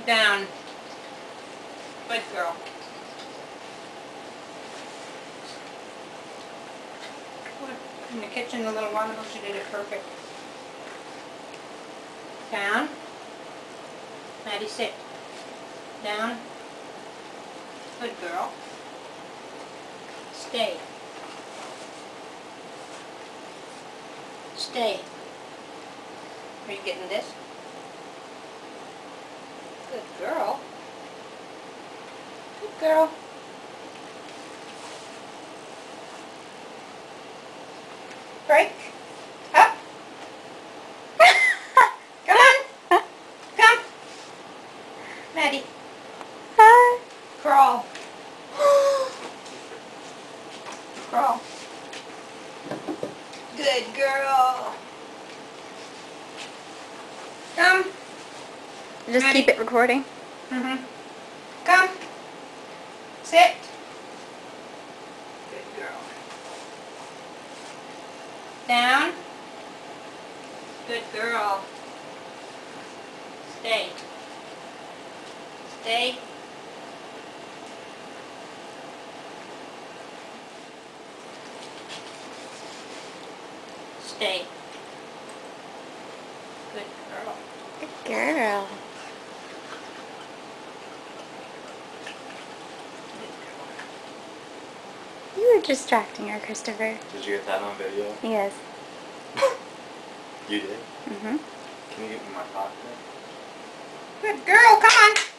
Down. Good girl. In the kitchen a little while ago, she did it perfect. Down. Maddie, sit. Down. Good girl. Stay. Stay. Are you getting this? Good girl. Good girl. Break. Up. Come on. Come. Maddie. Hi. Crawl. Crawl. Good girl. Come. Just Maddie. keep it recording. Come. Sit. Good girl. Down. Good girl. Stay. Stay. Stay. Good girl. Good girl. You were distracting her, Christopher. Did you get that on video? Yes. You did? Mm-hmm. Can you give me my pocket? Good girl, come on.